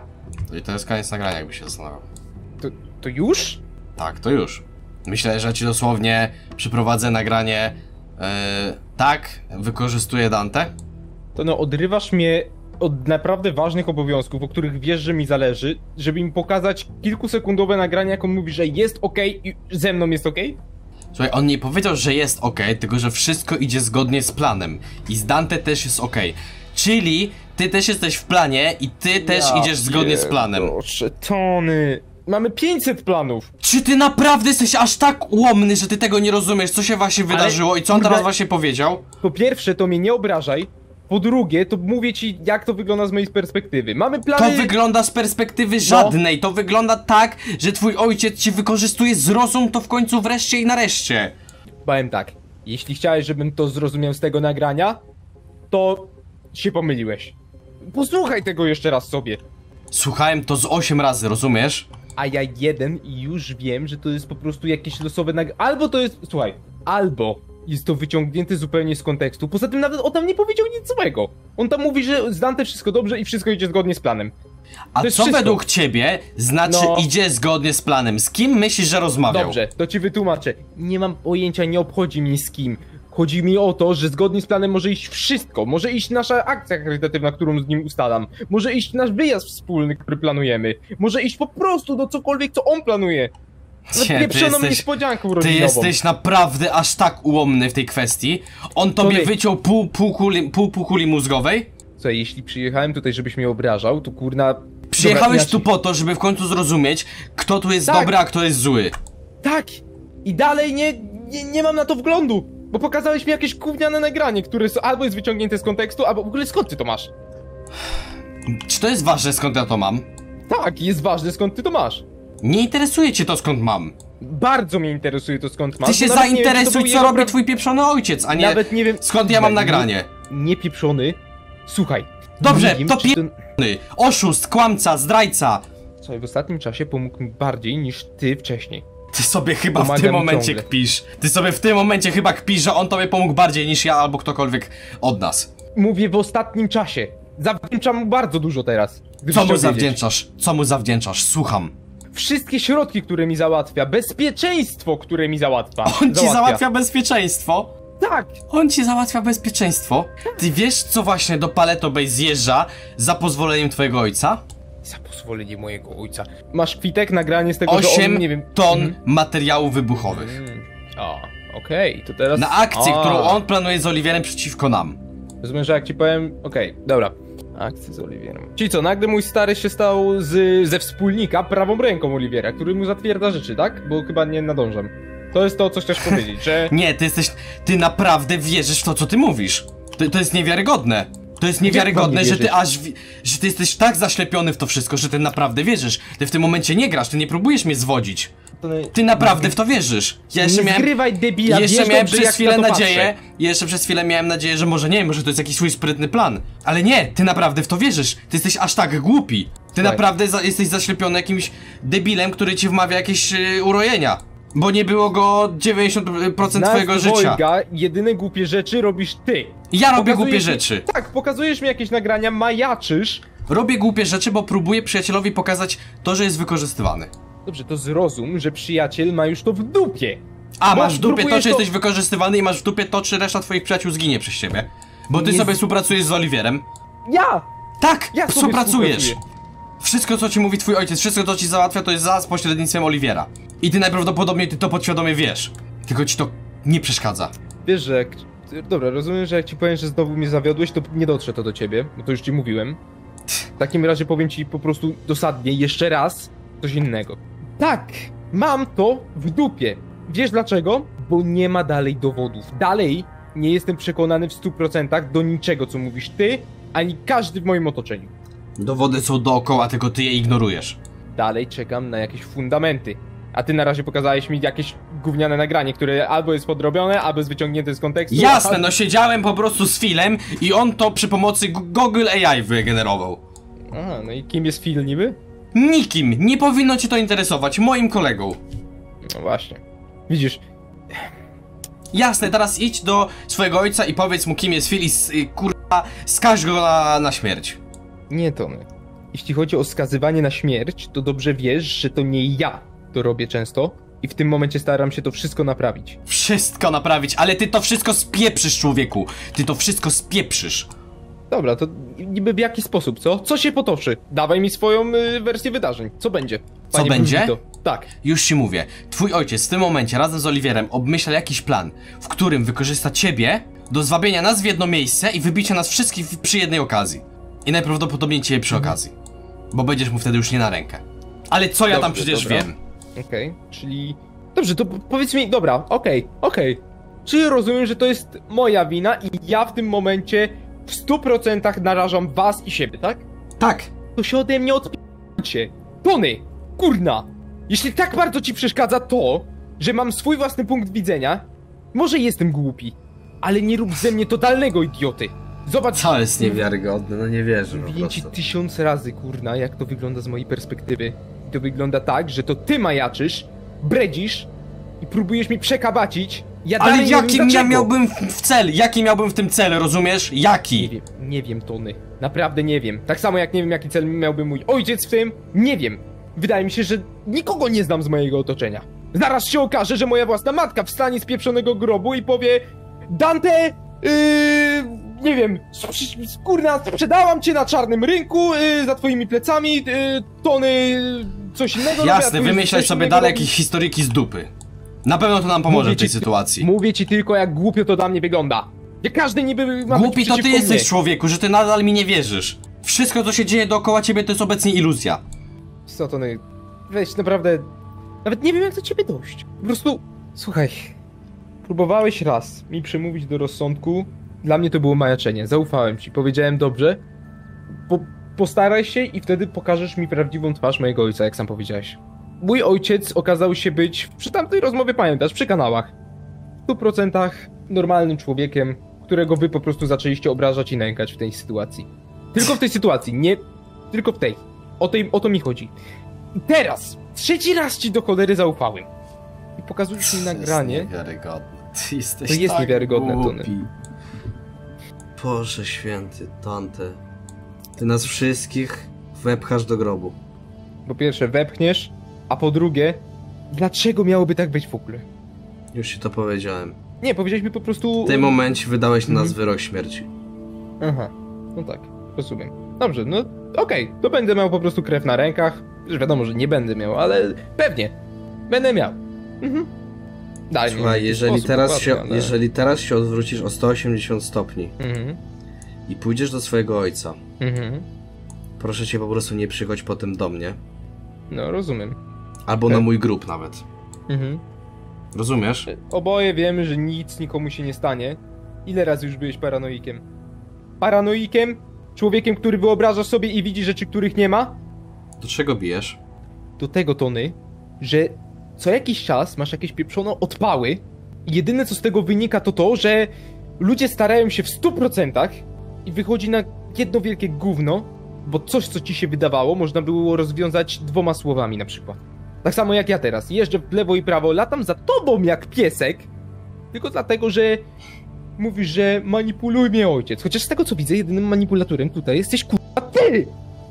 I to jest koniec nagrania, jakby się zastanawiał.
To, to już?
Tak, to już. Myślę, że ci dosłownie przyprowadzę nagranie. Yy, tak, wykorzystuję Dante.
To no, odrywasz mnie od naprawdę ważnych obowiązków, o których wiesz, że mi zależy, żeby mi pokazać kilkusekundowe nagranie, jak on mówi, że jest okej i ze mną jest okej?
Słuchaj, on nie powiedział, że jest ok, tylko że wszystko idzie zgodnie z planem. I z Dante też jest ok. Czyli ty też jesteś w planie i ty też
Ja
idziesz zgodnie z planem.
Proszę, Tony. Mamy pięćset planów.
Czy ty naprawdę jesteś aż tak ułomny, że ty tego nie rozumiesz, co się właśnie
Ale,
wydarzyło i co on
kurde,
teraz właśnie powiedział?
Po pierwsze, to mnie nie obrażaj. Po drugie, to mówię ci, jak to wygląda z mojej perspektywy. Mamy plany...
To wygląda z perspektywy żadnej, to wygląda tak, że twój ojciec ci wykorzystuje, zrozum to w końcu wreszcie i nareszcie.
Powiem tak, jeśli chciałeś, żebym to zrozumiał z tego nagrania, to się pomyliłeś. Posłuchaj tego jeszcze raz sobie.
Słuchałem to z osiem razy, rozumiesz?
A ja jeden i już wiem, że to jest po prostu jakieś losowe nag... Albo to jest... Słuchaj, albo jest to wyciągnięte zupełnie z kontekstu. Poza tym nawet on tam nie powiedział nic złego. On tam mówi, że z Dante wszystko dobrze i wszystko idzie zgodnie z planem.
A
To jest
co
wszystko.
według ciebie znaczy
No.
idzie zgodnie z planem? Z kim myślisz, że rozmawiał?
Dobrze, to ci wytłumaczę. Nie mam pojęcia, nie obchodzi mnie z kim. Chodzi mi o to, że zgodnie z planem może iść wszystko. Może iść nasza akcja charytatywna, którą z nim ustalam. Może iść nasz wyjazd wspólny, który planujemy. Może iść po prostu do cokolwiek, co on planuje.
Nie, ty
Pieprzoną
jesteś,
niespodzianką
ty
rodzinową.
jesteś naprawdę aż tak ułomny w tej kwestii. On tobie
Człowiek.
wyciął pół, pół, kuli, pół, pół kuli mózgowej.
Słuchaj, jeśli przyjechałem tutaj, żebyś mnie obrażał, to kurna...
Przyjechałeś
Dobra,
tu
inaczej.
po to, żeby w końcu zrozumieć, kto tu jest
Tak.
dobry, a kto jest zły.
Tak! I dalej nie, nie, nie mam na to wglądu, bo pokazałeś mi jakieś gówniane nagranie, które są, albo jest wyciągnięte z kontekstu, albo w ogóle skąd ty to masz?
Czy to jest ważne, skąd ja to mam?
Tak, jest ważne, skąd ty to masz.
Nie interesuje cię to, skąd mam.
Bardzo mnie interesuje to, skąd masz.
Ty się
bo nawet nie wiem, czy to
zainteresuj,
był
co
jego
robi
pra-
twój pieprzony ojciec, a nie
Nawet nie wiem...
skąd ja mam
Nie-
nagranie.
Nie pieprzony. Słuchaj.
Dobrze,
nie wiem,
to
czy
pie... Oszust, kłamca, zdrajca.
Słuchaj, w ostatnim czasie pomógł mi bardziej niż ty wcześniej.
Ty sobie chyba w
Pomaga
tym
mi
momencie
ciągle.
kpisz. Ty sobie w tym momencie chyba kpisz, że on tobie pomógł bardziej niż ja albo ktokolwiek od nas.
Mówię w ostatnim czasie. Zawdzięczam mu bardzo dużo teraz. gdybyś
Co mu
chciał wiedzieć.
zawdzięczasz? Co mu zawdzięczasz? Słucham.
Wszystkie środki, które mi załatwia, bezpieczeństwo, które mi załatwia.
On ci załatwia bezpieczeństwo?
Tak!
On ci załatwia bezpieczeństwo? Ty wiesz, co właśnie do Paleto Bay zjeżdża za pozwoleniem twojego ojca?
Za pozwolenie mojego ojca. Masz kwitek, nagranie z tego, że
osiem
on, nie wiem...
ton
Mhm.
materiałów wybuchowych.
Mm. O, okej, to teraz...
Na akcję,
A.
którą on planuje z Oliwierem przeciwko nam.
Rozumiem, że jak ci powiem... Okej, dobra. Akcja z Oliwierem. Czyli co, nagle mój stary się stał z, ze wspólnika prawą ręką Oliwiera, który mu zatwierdza rzeczy, tak? Bo chyba nie nadążam. To jest to, co chcesz powiedzieć, że...
Nie, ty jesteś... Ty naprawdę wierzysz w to, co ty mówisz. To, to jest niewiarygodne. To jest niewiarygodne,
nie
że ty
wierzyć?
aż... wi- Że ty jesteś tak zaślepiony w to wszystko, że ty naprawdę wierzysz. Ty w tym momencie nie grasz, ty nie próbujesz mnie zwodzić. Ty naprawdę w to wierzysz. Ja jeszcze
nie
miałem...
zgrywaj debila,
Jeszcze
wiesz
miałem
dobrze,
przez
jak
chwilę
na to
nadzieję,
patrzę.
jeszcze przez chwilę miałem nadzieję, że może nie, może to jest jakiś swój sprytny plan. Ale nie, ty naprawdę w to wierzysz. Ty jesteś aż tak głupi. Ty
Słuchaj.
naprawdę za, jesteś zaślepiony jakimś debilem, który ci wmawia jakieś yy, urojenia. Bo nie było go dziewięćdziesiąt procent
Nas
twojego życia.
dwojga, jedyne głupie rzeczy robisz ty.
Ja robię
Pokazujesz
głupie
mi-
rzeczy.
Tak, pokazujesz mi jakieś nagrania, majaczysz.
Robię głupie rzeczy, bo próbuję przyjacielowi pokazać to, że jest wykorzystywany.
Dobrze, to zrozum, że przyjaciel ma już to w dupie.
A,
Bo
masz w dupie to,
próbujesz
czy
to-
jesteś wykorzystywany i masz w dupie to, czy reszta twoich przyjaciół zginie przez ciebie. Bo ty
Nie
sobie
z-
współpracujesz z Oliwierem.
Ja!
Tak,
Ja sobie
współpracujesz.
współpracuję.
Wszystko, co ci mówi twój ojciec, wszystko, co ci załatwia, to jest za pośrednictwem Oliwiera. I ty najprawdopodobniej ty to podświadomie wiesz. Tylko ci to nie przeszkadza.
Wiesz, że jak... Dobra, rozumiem, że jak ci powiem, że znowu mnie zawiodłeś, to nie dotrze to do ciebie, bo to już ci mówiłem. W takim razie powiem ci po prostu dosadnie, jeszcze raz, coś innego. Tak, mam to w dupie. Wiesz dlaczego? Bo nie ma dalej dowodów. Dalej nie jestem przekonany w stu procentach do niczego, co mówisz ty, ani każdy w moim otoczeniu.
Dowody są dookoła, tylko ty je ignorujesz.
Dalej czekam na jakieś fundamenty. A ty na razie pokazałeś mi jakieś gówniane nagranie, które albo jest podrobione, albo jest wyciągnięte z kontekstu.
Jasne,
a...
no siedziałem po prostu z Philem i on to przy pomocy Gu- Google A I wygenerował.
Aha, no i kim jest Phil niby?
Nikim, nie powinno cię to interesować, moim kolegą.
No właśnie. Widzisz,
Jasne, teraz idź do swojego ojca i powiedz mu, kim jest Phil i s- y, kurwa, skaż go na, na śmierć.
Nie, Tony. Jeśli chodzi o skazywanie na śmierć, to dobrze wiesz, że to nie ja to robię często i w tym momencie staram się to wszystko naprawić.
Wszystko naprawić, ale ty to wszystko spieprzysz, człowieku. Ty to wszystko spieprzysz.
Dobra, to niby w jaki sposób, co? Co się potoczy? Dawaj mi swoją y, wersję wydarzeń. Co będzie?
Co
Panie
będzie?
Brunito. Tak.
Już ci mówię, twój ojciec w tym momencie razem z Oliwierem obmyśla jakiś plan, w którym wykorzysta ciebie do zwabienia nas w jedno miejsce i wybicia nas wszystkich w- przy jednej okazji. I najprawdopodobniej ciebie przy okazji. Bo będziesz mu wtedy już nie na rękę. Ale co ja tam
Dobrze,
przecież
dobra.
wiem?
Okej, czyli... Dobrze, to p- powiedz mi, dobra, okej, okej. Czyli rozumiem, że to jest moja wina i ja w tym momencie w stu procentach narażam was i siebie, tak?
Tak.
To się ode mnie odp***cie. Tony, kurna, jeśli tak bardzo ci przeszkadza to, że mam swój własny punkt widzenia, może jestem głupi, ale nie rób ze mnie totalnego idioty. Zobacz,
Co jest niewiarygodne, no nie wierzę po
mówię ci
prostu.
tysiąc razy, kurna, jak to wygląda z mojej perspektywy. To wygląda tak, że to ty majaczysz, bredzisz i próbujesz mi przekabacić. Ja
Ale
dalej nie
jaki
wiem
ja
dlaczego.
miałbym w w cel? Jaki miałbym w tym cel, rozumiesz?
Nie
Jaki?
wiem, nie wiem, Tony. Naprawdę nie wiem. Tak samo jak nie wiem, jaki cel miałby mój ojciec w tym, nie wiem. Wydaje mi się, że nikogo nie znam z mojego otoczenia. Zaraz się okaże, że moja własna matka wstanie z pieprzonego grobu i powie: Dante, yy, nie wiem, sprz- s- kurna, sprzedałam cię na czarnym rynku, yy, za twoimi plecami, yy, Tony, yy, coś innego. robię, a
Jasne,
ty już
wymyślaj
coś
sobie
innego
dalej
robisz.
jakieś historyki z dupy. Na pewno to nam pomoże
Mówię
w tej
ci-
sytuacji.
Mówię ci tylko, jak głupio to dla mnie wygląda. Jak każdy niby ma
Głupi
być
to ty
przeciwko
jesteś,
mnie.
człowieku, że ty nadal mi nie wierzysz. Wszystko, co się dzieje dookoła ciebie, to jest obecnie iluzja.
Co to, no, weź, naprawdę, nawet nie wiem, jak do ciebie dojść. Po prostu, słuchaj, próbowałeś raz mi przemówić do rozsądku, dla mnie to było majaczenie, zaufałem ci, powiedziałem dobrze, po, postaraj się i wtedy pokażesz mi prawdziwą twarz mojego ojca, jak sam powiedziałeś. Mój ojciec okazał się być, przy tamtej rozmowie pamiętasz, przy kanałach, w stu procentach normalnym człowiekiem, którego wy po prostu zaczęliście obrażać i nękać w tej sytuacji. Tylko w tej sytuacji, nie, tylko w tej. O, tej, o to mi chodzi. I teraz, trzeci raz ci do cholery zaufałem. I pokazujesz mi nagranie.
To jest niewiarygodne. Ty jesteś
To jest
tak
niewiarygodne,
głupi.
Tony.
Boże święty, Dante. Ty nas wszystkich wepchasz do grobu.
Po pierwsze, wepchniesz, a po drugie, dlaczego miałoby tak być w ogóle?
Już ci to powiedziałem.
Nie, powiedziałeś mi po prostu...
W tym momencie wydałeś na nas
Mhm.
wyrok śmierci.
Aha, no tak, rozumiem. Dobrze, no okej, to będę miał po prostu krew na rękach. Już wiadomo, że nie będę miał, ale pewnie. Będę miał. Mhm. Dalej, nie wiem, w
Słuchaj,
jaki
jeżeli
sposób
teraz,
dokładnie,
się,
ale-
jeżeli teraz się odwrócisz o sto osiemdziesiąt stopni
Mhm,
i pójdziesz do swojego ojca,
mhm.
proszę cię po prostu nie przychodź potem do mnie.
No, rozumiem.
Albo
Okej.
na mój grób nawet.
Mhm.
Rozumiesz?
Oboje wiemy, że nic nikomu się nie stanie. Ile razy już byłeś paranoikiem? Paranoikiem? Człowiekiem, który wyobraża sobie i widzi rzeczy, których nie ma?
Do czego bijesz?
Do tego, Tony, że co jakiś czas masz jakieś pieprzone odpały i jedyne co z tego wynika to to, że ludzie starają się w stu procentach i wychodzi na jedno wielkie gówno, bo coś, co ci się wydawało, można było rozwiązać dwoma słowami na przykład. Tak samo jak ja teraz. Jeżdżę w lewo i prawo, latam za tobą jak piesek, tylko dlatego, że mówisz, że manipuluj mnie ojciec. Chociaż z tego co widzę, jedynym manipulatorem tutaj jesteś kurwa ty!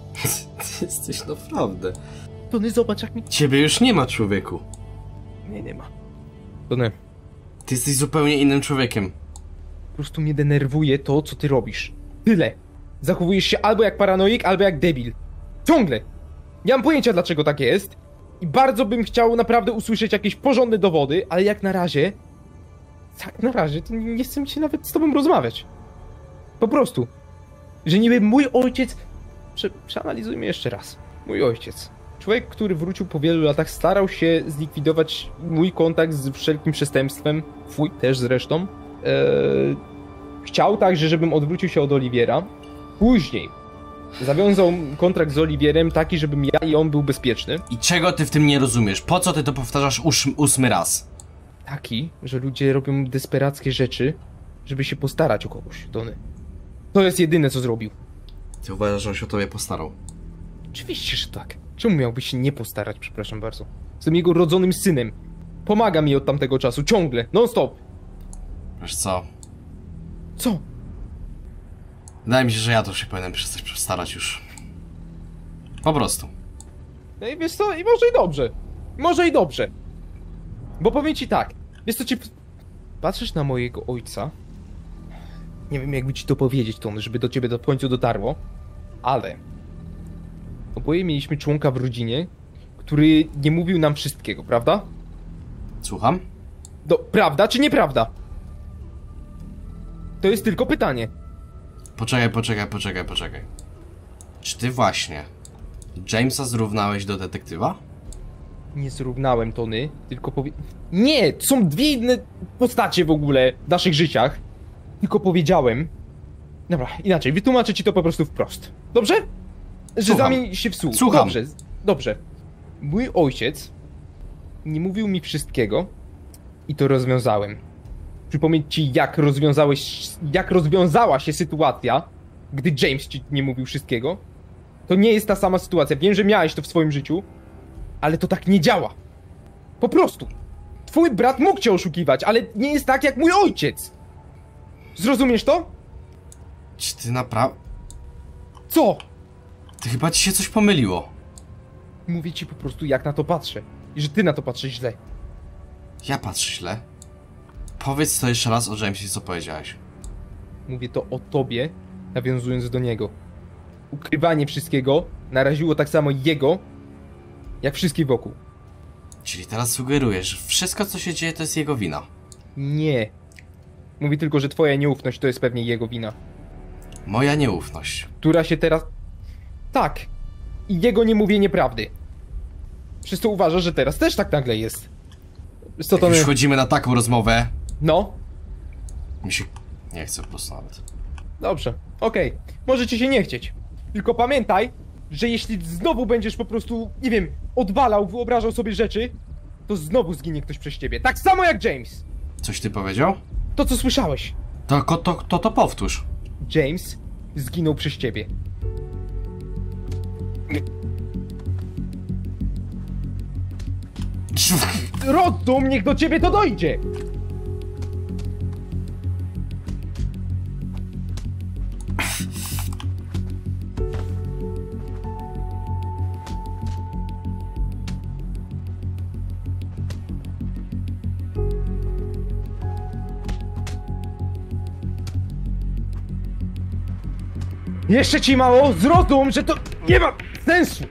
Ty jesteś naprawdę.
Tony, zobacz jak mi...
Ciebie już nie ma, człowieku.
Nie, nie ma. Tony,
Ty jesteś zupełnie innym człowiekiem.
po prostu mnie denerwuje to, co ty robisz. Tyle. Zachowujesz się albo jak paranoik, albo jak debil. Ciągle. Nie mam pojęcia, dlaczego tak jest. I bardzo bym chciał naprawdę usłyszeć jakieś porządne dowody, ale jak na razie... Tak na razie, to nie chcę mi się nawet z tobą rozmawiać. Po prostu. Że niby mój ojciec... Prze przeanalizujmy jeszcze raz. Mój ojciec. Człowiek, który wrócił po wielu latach, starał się zlikwidować mój kontakt z wszelkim przestępstwem. Twój też zresztą. Eee, chciał także, żebym odwrócił się od Oliwiera. Później zawiązał kontrakt z Oliwierem taki, żebym ja i on był bezpieczny.
I czego ty w tym nie rozumiesz? Po co ty to powtarzasz ósm, ósmy raz?
Taki, że ludzie robią desperackie rzeczy, żeby się postarać o kogoś, Tony. To jest jedyne, co zrobił.
Ty uważasz, że on się o tobie postarał?
Oczywiście, że tak. Czemu miałby się nie postarać, przepraszam bardzo? Jestem jego rodzonym synem. Pomaga mi od tamtego czasu, ciągle, non stop.
Wiesz co?
Co?
Wydaje mi się, że ja to się powinienem przestać starać już. Po prostu.
No i wiesz co, i może i dobrze. Może i dobrze. Bo powiem ci tak, wiesz co, ci... Patrzysz na mojego ojca. Nie wiem jakby ci to powiedzieć, Tony, żeby do ciebie do końca dotarło. Ale... Oboje mieliśmy członka w rodzinie, który nie mówił nam wszystkiego, prawda?
Słucham?
Do, prawda czy nieprawda? To jest tylko pytanie.
Poczekaj, poczekaj, poczekaj, poczekaj. Czy ty właśnie Jamesa zrównałeś do detektywa?
Nie zrównałem, Tony, tylko powie... Nie! Są dwie inne postacie w ogóle w naszych życiach. Tylko powiedziałem... Dobra, inaczej, wytłumaczę ci to po prostu wprost. Dobrze? Że
Słucham.
zamień się w słuch.
Słucham.
Dobrze, dobrze. Mój ojciec nie mówił mi wszystkiego i to rozwiązałem. Przypomnieć ci, jak rozwiązałeś... Jak rozwiązała się sytuacja, gdy James ci nie mówił wszystkiego. To nie jest ta sama sytuacja. Wiem, że miałeś to w swoim życiu, ale to tak nie działa. Po prostu. Twój brat mógł cię oszukiwać, ale nie jest tak jak mój ojciec. Zrozumiesz to?
Czy ty naprawdę...
Co?
Ty chyba ci się coś pomyliło.
Mówię ci po prostu, jak na to patrzę. I że ty na to patrzysz źle.
Ja patrzę źle. Powiedz to jeszcze raz o Jamesie, co powiedziałeś.
Mówię to o tobie, nawiązując do niego. Ukrywanie wszystkiego naraziło tak samo jego, jak wszystkich wokół.
Czyli teraz sugerujesz, że wszystko, co się dzieje, to jest jego wina.
Nie. Mówi tylko, że twoja nieufność to jest pewnie jego wina.
Moja nieufność.
Która się teraz... Tak. I jego niemówienie prawdy. Przez to uważasz, że teraz też tak nagle jest. Co
Jak
to...
już chodzimy na taką rozmowę,
No.
mi się... nie chcę po prostu nawet.
Dobrze. Okej. Może ci się nie chcieć. Tylko pamiętaj, że jeśli znowu będziesz po prostu, nie wiem, odwalał, wyobrażał sobie rzeczy, to znowu zginie ktoś przez ciebie. Tak samo jak James.
Coś ty powiedział?
To, co słyszałeś.
To to, to, to, to powtórz.
James zginął przez ciebie. Roddum, niech do ciebie to dojdzie! Jeszcze ci mało, zrozum, że to nie ma sensu!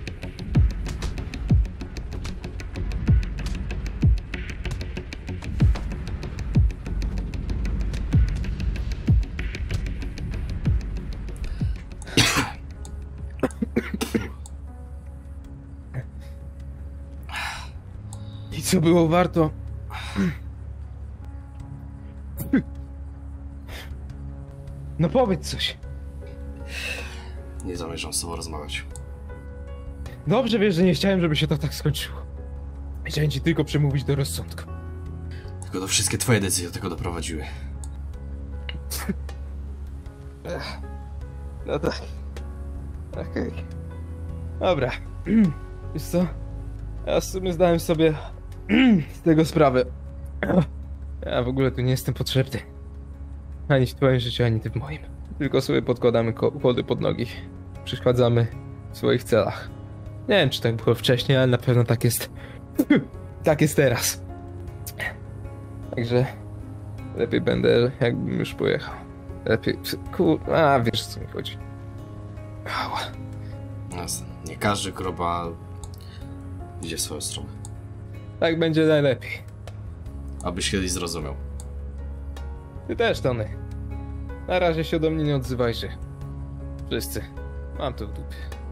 I co było warto? No powiedz coś.
Nie zamierzam z tobą rozmawiać.
Dobrze wiesz, że nie chciałem, żeby się to tak skończyło. Chciałem ci tylko przemówić do rozsądku.
Tylko to wszystkie twoje decyzje do tego doprowadziły.
No tak. Okej. Okay. Dobra. Wiesz co? Ja w sumie zdałem sobie z tego sprawę. Ja w ogóle tu nie jestem potrzebny. Ani w twoim życiu, ani ty w moim. Tylko sobie podkładamy kłody pod nogi. Przeszkadzamy w swoich celach. Nie wiem, czy tak było wcześniej, ale na pewno tak jest. Tak jest teraz. Także lepiej będę, jakbym już pojechał. Lepiej... Kur... A, wiesz, o co mi chodzi. Ała.
Jasne. Nie każdy kropa idzie w swoją stronę.
Tak będzie najlepiej.
Abyś kiedyś zrozumiał.
Ty też, Tony. Na razie się do mnie nie odzywajcie. Wszyscy. Mam to w dupie.